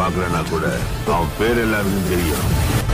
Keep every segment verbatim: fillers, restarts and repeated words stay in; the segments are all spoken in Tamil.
பார்க்கலன்னா கூட அவன் பேர் எல்லாருக்கும் தெரியும்.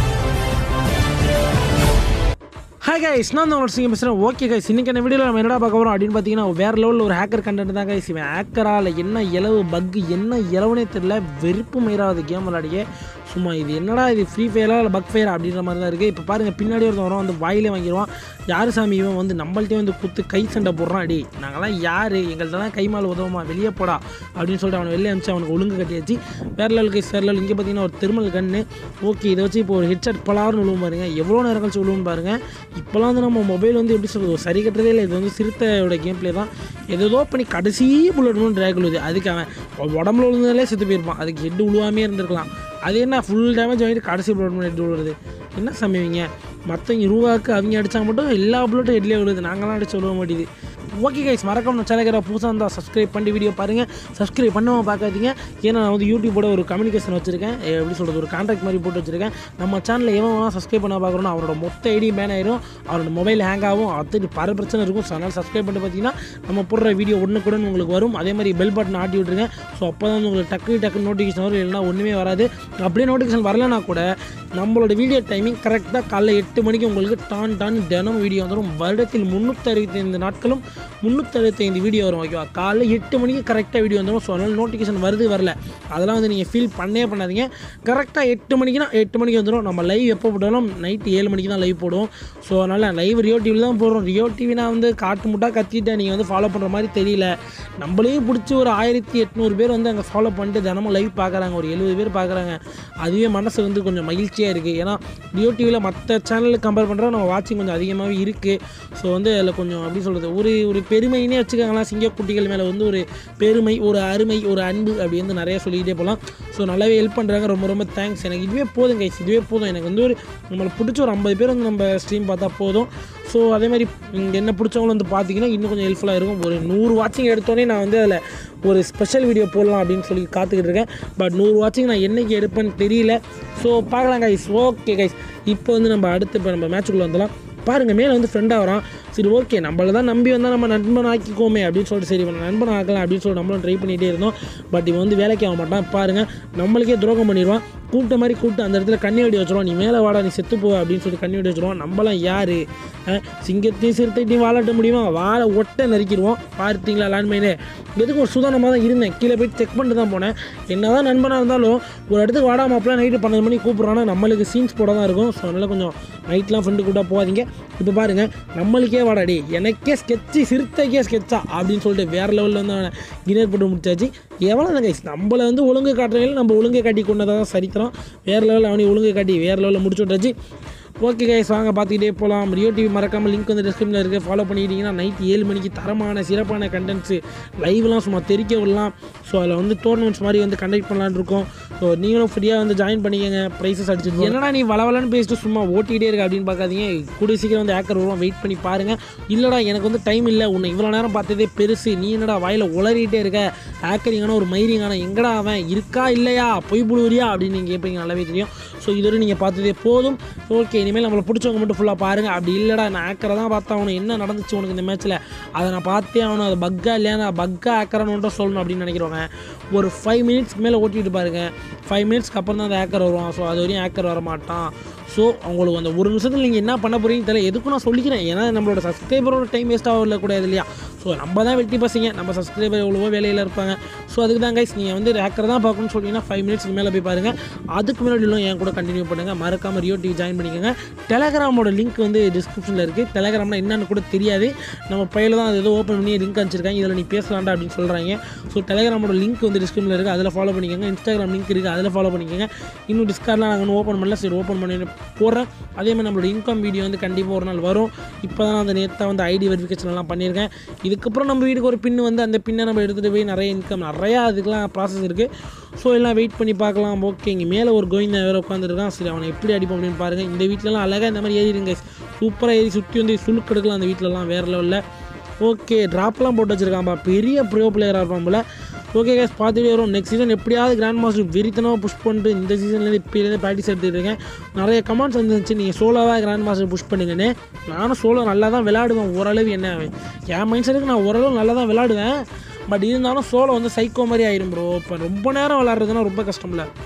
ஹாய் கைஸ், நான் தான் உங்களோட சிங்கம் பேசுகிறேன். ஓகே கைஸ், இன்றைக்கான வீடியோவில் நம்ம என்னடா பார்க்க போகிறோம் அப்படின்னு பார்த்தீங்கன்னா, வேறு லெவலில் ஒரு ஹேக்கர் கண்டென்ட் தான் கைஸ். இவன் ஹேக்கரா இல்லை என்ன இலவு பக்கு என்ன இலவுனே தெரியல, வெறுப்பு மயிராவது கேம் விளையாடியே சும்மா இது என்னடா இது ஃப்ரீ ஃபயரா இல்லை பக் ஃபயர் அப்படின்ற மாதிரி தான் இருக்குது. இப்போ பாருங்கள், பின்னாடி ஒருத்தன் வரும், வந்து வாயிலே வாங்கிடுவான். யார் சாமி இவன் வந்து நம்மள்ட்டே வந்து குத்து கை சண்டை போடுறான். அடி நாங்களாம் யார், எங்கள்கிட்டலாம் கை மால் உதவுமா, வெளியே போடா அப்படின்னு சொல்லிட்டு அவனை வெளியே அனுப்பிச்சு அவனுக்கு ஒழுங்கு கட்டியாச்சு. வேறு லெவல் கைஸ், வேறு லெவல். இங்கே பார்த்தீங்கன்னா ஒரு திருமல் கன்று. ஓகே, இதை வச்சு இப்போ ஒரு ஹெட்செட் பலாருன்னு விழுவும் பாருங்க, எவ்வளோ நேரம் கழிச்சு விழுவும் பாருங்கள். இப்போலாம் வந்து நம்ம மொபைல் வந்து எப்படி சொல்கிறது, சரி கட்டுறதே இல்லை. இது வந்து சிறுத்தையோட கேம் பிளே தான். ஏதோ பண்ணி கடைசி புல்லட்னு ட்ராக் விழுது, அதுக்கு அவன் உடம்புல விழுந்தாலே செத்து போயிருப்பான். அதுக்கு ஹெட்டு விழுவாமே இருந்திருக்கலாம். அது என்ன ஃபுல் டேமேஜ் வாங்கிட்டு கடைசி புல்லட் ஹெட் விழுறது, என்ன சமைவீங்க? மற்றவங்க ரூபாவுக்கு அவங்க அடித்தா மட்டும் எல்லா புல்லட்டும் ஹெட்லேயே விழுது, நாங்களாம் அடிச்சு விழுவ மாட்டேது. ஓகே கைஸ், மறக்காம நான் சேனல் புதுசாக இருந்தால் சப்ஸ்கிரைப் பண்ணி வீடியோ பாருங்கள். சப்ஸ்கிரைப் பண்ணாமல் பார்க்காதீங்க. ஏன்னா நான் வந்து யூடியூபோட ஒரு கம்யூனிகேஷன் வச்சுருக்கேன், எப்படி சொல்கிறது, ஒரு கான்ட்ராக்ட் மாதிரி போட்டு வச்சுருக்கேன். நம்ம சேனலில் எவன் வேணால் சப்ஸ்கிரைப் பண்ண பார்க்குறோன்னா அவரோட மொத்த ஐடி பேன் ஆயிரும், அவரோட மொபைல் ஹேங் ஆகும், அது பல பிரச்சனை இருக்கும். ஸோ அதனால் சப்ஸ்கிரைப் பண்ணிட்டு பார்த்தீங்கன்னா நம்ம போடுற வீடியோ ஒன்றுக்குடன் உங்களுக்கு வரும். அதே மாதிரி பெல் பட்டன் ஆட்டி விட்ருங்க. ஸோ அப்போ தான் உங்களுக்கு டக்கு டக்கு நோட்டிஃபிகேஷன் வரும், இல்லைனா ஒன்றுமே வராது. அப்படியே நோட்டிஃபிகேஷன் வரலனா கூட நம்மளோட வீடியோ டைமிங் கரெக்டாக காலைல எட்டு மணிக்கு உங்களுக்கு டான் டான் தினம் வீடியோ வந்துடும். வருடத்தில் முந்நூற்றி அறுபத்தைந்து நாட்களும் முந்நூற்றி அறுபத்தைந்து வீடியோ வரும். ஓகேவா, காலைல எட்டு மணிக்கு கரெக்டாக வீடியோ வந்துடும். ஸோ அதனால் நோட்டிஃபிகேஷன் வருது வரல அதெல்லாம் வந்து நீங்கள் ஃபீல் பண்ணே பண்ணாதீங்க. கரெக்டாக எட்டு மணிக்குனா எட்டு மணிக்கு வந்துடும். நம்ம லைவ் எப்போ போட்டாலும் நைட்டு ஏழு மணிக்கு தான் லைவ் போடுவோம். ஸோ அதனால் லைவ் ரியோ டிவியில் தான் போடுறோம். ரியோ டிவினா வந்து காட்டு முட்டா கத்திட்டு நீங்கள் வந்து ஃபாலோ பண்ணுற மாதிரி தெரியல. நம்மளையும் பிடிச்சி ஒரு ஆயிரத்தி எட்நூறு பேர் வந்து அங்கே ஃபாலோ பண்ணிட்டு தினமும் லைவ் பார்க்குறாங்க, ஒரு எழுபது பேர் பார்க்குறாங்க. அதுவே மனசு வந்து கொஞ்சம் மகிழ்ச்சியாக இருக்குது. ஏன்னா ரியோ டிவியில் மற்ற சேனலுக்கு கம்பேர் பண்ணுறா நம்ம வாட்சிங் கொஞ்சம் அதிகமாகவே இருக்குது. ஸோ வந்து அதில் கொஞ்சம் எப்படி சொல்கிறது, ஒரு ஒரு பெருமைனே வச்சுக்காங்களா. சிங்கக்குட்டிகள் மேலே வந்து ஒரு பெருமை, ஒரு அருமை, ஒரு அன்பு அப்படி வந்து நிறையா சொல்லிக்கிட்டே போகலாம். ஸோ நல்லாவே ஹெல்ப் பண்ணுறாங்க, ரொம்ப ரொம்ப தேங்க்ஸ். எனக்கு இதுவே போதும் கைஸ், இதுவே போதும். எனக்கு வந்து ஒரு நம்மளை பிடிச்ச ஒரு ஐம்பது பேர் வந்து நம்ம ஸ்ட்ரீம் பார்த்தா போதும். ஸோ அதே மாதிரி என்ன பிடிச்சவங்களும் வந்து பார்த்தீங்கன்னா இன்னும் கொஞ்சம் ஹெல்ப்ஃபுல்லாக இருக்கும். ஒரு நூறு வாட்சிங் எடுத்தோடனே நான் வந்து அதில் ஒரு ஸ்பெஷல் வீடியோ போடலாம் அப்படின்னு சொல்லி காத்துக்கிட்டு இருக்கேன். பட் நூறு வாட்சிங் நான் என்றைக்கு எடுப்பேன்னு தெரியல. ஸோ பார்க்கலாம் கைஸ். ஓகே கைஸ், இப்போ வந்து நம்ம அடுத்து இப்போ நம்ம மேட்சுக்குள்ளே வந்துடலாம். பாருங்கள், மேலே வந்து ஃப்ரெண்டாக வரான். சரி ஓகே, நம்மளை தான் நம்பி வந்தால் நம்ம நண்பன் ஆக்கிக்கோமே அப்படின்னு சொல்லிட்டு சரி நம்ம நண்பன் ஆக்கலாம் அப்படின்னு சொல்லிட்டு நம்மளும் ட்ரை பண்ணிகிட்டே இருந்தோம். பட் இவன் வந்து வேலைக்கு ஆக மாட்டான். பாருங்கள், நம்மளுக்கே துரோகம் பண்ணிடுவான். கூப்பிட்ட மாதிரி கூப்பிட்டு அந்த இடத்துல கண்ணி வெடி வச்சுருவான். நீ மேலே வாடா, நீ செத்து போ அப்படின்னு சொல்லிட்டு கண்ணி வெடி வச்சுருவான். நம்மளாம் யார், சிங்கத்தையும் சிறுத்தையும் வாழட்ட முடியுமா? வாழை ஒட்டை நறுக்கிடுவோம். பார்த்தீங்களா லேண்ட்மைனே, எதுக்கும் ஒரு சுதாரணமாக தான் இருந்தேன். கீழே போய் செக் பண்ணிட்டு தான் போனேன். என்ன தான் நண்பனாக இருந்தாலும் ஒரு இடத்துக்கு வாடா மாப்பிள்ள நைட்டு பன்னெண்டு மணிக்கு கூப்பிட்றான்னா நம்மளுக்கு சீன்ஸ் போட தான் இருக்கும். ஸோ அதனால் கொஞ்சம் நைட்லாம் ஃப்ரெண்டு கூப்பிட்டா போகாதீங்க. இப்போ பாருங்கள், நம்மளுக்கே வாடாடி, எனக்கே ஸ்கெட்சு, சிறுத்தைக்கே ஸ்கெட்சா அப்படின்னு சொல்லிட்டு வேறு லெவலில் வந்து அவனை கிணறு போட்டு முடிச்சாச்சு. எவ்வளோ தான் கைஸ், நம்மளை வந்து ஒழுங்கு காட்டுறவங்க நம்ம ஒழுங்கு காட்டி கொண்டதாக தான் சரித்திரம். வேறு லெவலில் அவனை ஒழுங்கு காட்டி வேறு லெவலில் முடிச்சு விட்டாச்சு. ஓகே கைஸ், வாங்க பார்த்துக்கிட்டே போகலாம். ரியோ டிவி மறக்காமல் லிங்க் வந்து டிஸ்கிரிப்ஷனில் இருக்குது, ஃபாலோ பண்ணிக்கிட்டிங்கன்னா நைட் ஏழு மணிக்கு தரமான சிறப்பான கண்டென்ட்ஸு லைவ்லாம் சும்மா தெரிக்க விடலாம். ஸோ அதில் வந்து டோர்னமெண்ட்ஸ் மாதிரி வந்து கண்டக்ட் பண்ணலான்னு இருக்கோம். ஸோ நீங்களும் ஃப்ரீயாக வந்து ஜாயின் பண்ணிக்கங்க, ப்ரைஸஸ் அடிச்சுட்டு. என்னடா நீ வளவலன்னு பேசிட்டு சும்மா ஓட்டிகிட்டே இருக்க அப்படின்னு பார்க்காதீங்க. கூடிய சீக்கிரம் வந்து ஹேக்கர் வருவோம், வெயிட் பண்ணி பாருங்கள். இல்லைடா எனக்கு வந்து டைம் இல்லை, உன்னை இவ்வளோ நேரம் பார்த்ததே பெருசு, நீ என்னடா வாயில் உளறிட்டே இருக்க, ஹேக்கரிங்கான ஒரு மயிரிங்கான எங்கடா அவன் இருக்கா இல்லையா, பொய் புழுவுறியா அப்படின்னு நீங்கள் கேட்பீங்க, நல்லாவே தெரியும். ஸோ இதுவரை நீங்கள் பார்த்ததே போதும். ஓகே, இனிமேல் நம்மளை பிடிச்சவங்க மட்டும் ஃபுல்லாக பாருங்கள். அப்படி இல்லைடா நான் ஹேக்கரை தான் பார்த்தா அவனு என்ன நடந்துச்சு உனக்கு இந்த மேட்ச்சில், அதை நான் பார்த்தே அவனு அது பக்கா இல்லையா, நான் பக்கா ஹேக்கரான்னு சொல்லணும் அப்படின்னு நினைக்கிறவங்க ஒரு ஃபைவ் மினிட்ஸ்க்கு மேலே ஓட்டிகிட்டு பாருங்கள். ஃபைவ் மினிட்ஸ்க்கு அப்புறம் தான் அந்த ஹேக்கர் வருவான். ஸோ அது வரையும் ஹேக்கர் வர மாட்டான். ஸோ அவங்களுக்கு அந்த ஒரு நிமிஷத்தில் நீங்கள் என்ன பண்ண போகிறீங்கன்னு தெரியல. எதுக்கும் நான் சொல்லிக்கிறேன், ஏன்னா நம்மளோட சப்ஸ்கிரைபரோட டைம் வேஸ்ட் ஆகல கூடாது இல்லையா. ஸோ நம்ம தான் வெட்டி பசங்க, நம்ம சப்ஸ்கிரைபர் எவ்வளவோ வேலையில் இருப்பாங்க. ஸோ அதுக்கு தான் கைஸ், நீங்கள் வந்து ஹேக்கர் தான் பார்க்கணும்னு சொன்னீங்கன்னா ஃபைவ் மினிட்ஸ்க்கு மேலே போய் பாருங்கள். அதுக்கு முன்னாடி எல்லாம் என் கூட கண்டினியூ பண்ணுங்கள். மறக்காமல் ரியோ டிவி ஜாயின் பண்ணிக்கோங்க. டெலகிராமோட லிங்க் வந்து டிஸ்கிரிப்ஷனில் இருக்குது. டெலகிராமில் என்னென்னு கூட தெரியாது, நம்ம பையில தான் அது ஏதோ ஓப்பன் பண்ணி லிங்க் அனுப்பிச்சிருக்காங்க, இதில் நீ பேசலாண்டா அப்படின்னு சொல்கிறாங்க. ஸோ டெலகிராமோட லிங்க் வந்து டிஸ்கிரிப்ஷனில் இருக்குது, அதில் ஃபாலோ பண்ணிக்கோங்க. இன்ஸ்டாகிராம் லிங்க் இருக்குது, அதில் ஃபாலோ பண்ணிக்கோங்க. இன்னும் டிஸ்கார்ட்லாம் நாங்கள் ஓப்பன் பண்ணல, சரி ஓப்பன் பண்ணி போடுறேன். அதே மாதிரி நம்மளோட இன்கம் வீடியோ வந்து கண்டிப்பாக ஒரு நாள் வரும். இப்போ தான் அந்த நேற்று வந்து ஐடி வெரிஃபிகேஷன்லாம் பண்ணியிருக்கேன். இதுக்கப்புறம் நம்ம வீட்டுக்கு ஒரு பின்னு வந்து அந்த பின்னை நம்ம எடுத்துகிட்டு போய் நிறைய இன்கம் நிறையா அதுக்கெலாம் ப்ராசஸ் இருக்குது. ஸோ எல்லாம் வெயிட் பண்ணி பார்க்கலாம். ஓகே, இங்கே மேலே ஒரு கோவிந்தா வேறு உட்காந்துருக்கான். சரி அவனை எப்படி அடிப்போம் அப்படின்னு பாருங்கள். இந்த வீட்டிலலாம் அழகாக இந்த மாதிரி ஏறிடுங்க, சூப்பராக ஏறி சுற்றி வந்து சுழுக்கு எடுக்கலாம் அந்த வீட்டிலலாம் வேறு லெவலில். ஓகே, ட்ராப்லாம் போட்டு வச்சுருக்கான்பா, பெரிய ப்ரோ பிளேயராக இருப்பான் போல். ஓகே கேஸ், பார்த்துட்டே வரும். நெக்ஸ்ட் சீசன் எப்படியாவது கிராண்ட் மாஸ்டர் வெறித்தனமாக புஷ் பண்ணிட்டு இந்த சீசன்லேருந்து இப்போலேருந்து ப்ராக்டிஸ் எடுத்துகிட்டு இருக்கேன். நிறைய கமெண்ட்ஸ் வந்துருந்துச்சு, நீங்கள் சோலோவாக கிராண்ட் மாஸ்டர் புஷ் பண்ணுங்கன்னு. நானும் சோலோ நல்லா தான் விளையாடுவேன் ஓரளவு. என்ன என் மைண்ட் செட்டுக்கு நான் ஓரளவு நல்லா தான் விளையாடுவேன். பட் இருந்தாலும் சோலோ வந்து சைக்கோ மாதிரி ஆயிரும் ப்ரோ. இப்போ ரொம்ப நேரம் விளாட்றதுனா ரொம்ப கஷ்டம் இல்லை.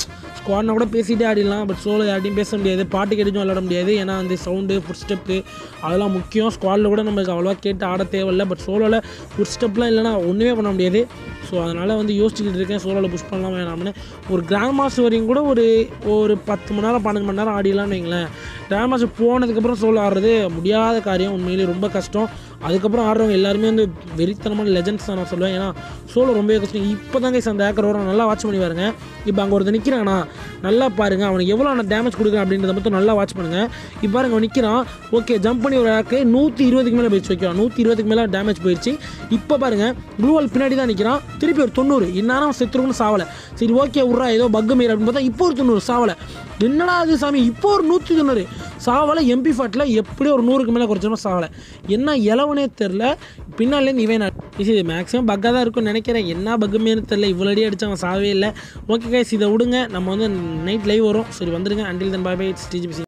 ஸ்குவாட்னா கூட பேசிகிட்டே ஆடிடலாம். பட் சோலோ யார்ட்டையும் பேச முடியாது, பாட்டு கேட்டுச்சும் விளாட முடியாது. ஏன்னா வந்து சவுண்டு ஃபுட் ஸ்டெப்பு அதெல்லாம் முக்கியம். ஸ்குவாடில் கூட நம்மளுக்கு அவ்வளோவா கேட்டு ஆட தேவையில்லை. பட் சோலோவில் ஃபுட் ஸ்டெப்லாம் இல்லைனா ஒன்றுமே பண்ண முடியாது. ஸோ அதனால் வந்து யோசிச்சுக்கிட்டு இருக்கேன் சோலோவில் புஷ் பண்ணலாம் வேணாம்னு. ஒரு கிராண்ட் மாஸ்டர் வரையும் கூட ஒரு ஒரு பத்து மணி நேரம் பன்னெண்டு மணி நேரம் ஆடிடலாம்னு வைங்களேன். கிராண்ட் மாஸ்டர் போனதுக்கப்புறம் சோலோ ஆடுறது முடியாத காரியம், உண்மையிலேயே ரொம்ப கஷ்டம். அதுக்கப்புறம் ஆடுறவங்க எல்லாருமே வந்து வெறித்தனமான லெஜண்ட்ஸ் தான் நான் சொல்லுவேன். ஏன்னா சோலோ ரொம்பவே கஷ்டம். இப்போ தாங்க அந்த ஹேக்கர் வரும், நல்லா வாட்ச் பண்ணி பாருங்க. இப்போ அங்கே ஒருத்தர் நிற்கிறானா நல்லா பாருங்கள், அவனுக்கு எவ்வளோ நான் டேமேஜ் கொடுக்குறேன் அப்படின்றத மட்டும் நல்லா வாட்ச் பண்ணுங்கள். இப்போ பாருங்க அவன் நிற்கிறான், ஓகே ஜம்ப் பண்ணி ஒரு ஹேக்கு நூற்றி இருபதுக்கு மேலே போயிடுச்சு. வைக்கலாம் நூற்றி இருபதுக்கு மேலே டேமேஜ் போயிடுச்சு. இப்போ பாருங்கள் ப்ளூவால் பின்னாடி தான் நிற்கிறான், திருப்பி ஒரு தொண்ணூறு. இந்நேரம் செத்துருக்குன்னு சாவலை. சரி ஓகே விட்றா ஏதோ பக்கு மாரி அப்படின்னு பார்த்தா இப்போ ஒரு தொண்ணூறு சாவலை. என்னடா அது சாமி, இப்போ ஒரு நூற்றி தொண்ணூறு சாவலை. எம்பி ஃபாட்டில் எப்படி ஒரு நூறுக்கு மேலே குறைச்சோன்னா சாவலை. என்ன இலவனே தெரில. பின்னாலேருந்து இவன் இது மேக்ஸிமம் பக்காக தான் இருக்கும்னு நினைக்கிறேன். என்ன பக்குமேனு தெரில, இவ்வளோ அடி அடிச்சு அவன் சாவே இல்லை. ஓகே கைஸ் இதை விடுங்க, நம்ம வந்து நைட் லைவ் வரும். சரி வந்துடுங்க. Until then bye bye. It's டிஜிபிசி.